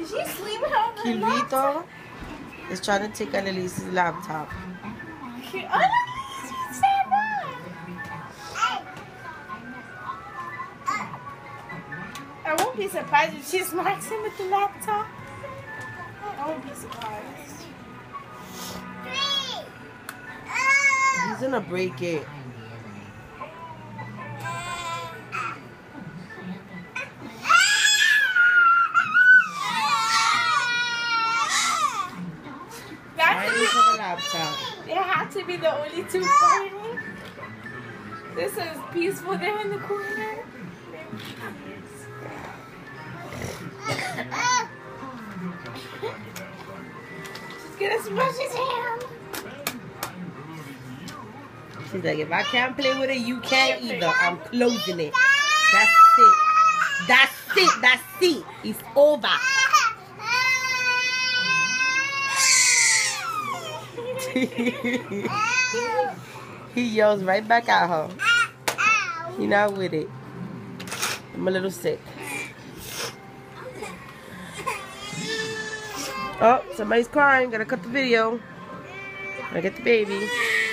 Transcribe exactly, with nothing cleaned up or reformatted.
she sleeping on her Kilito is trying to take Annalise's laptop. She, oh, look, she's stand up. I won't be surprised if she smacks him with the laptop. I won't be surprised. He's gonna break it. For the laptop. They have to be the only two fighting. This is peaceful. They're in the corner. She's gonna smash his hand. She's like, if I can't play with it, you can't either. I'm closing it. That's it. That's it. That's it. It's over. He yells right back at her. He not with it. I'm a little sick. Oh, somebody's crying. Gotta cut the video. Gotta get the baby.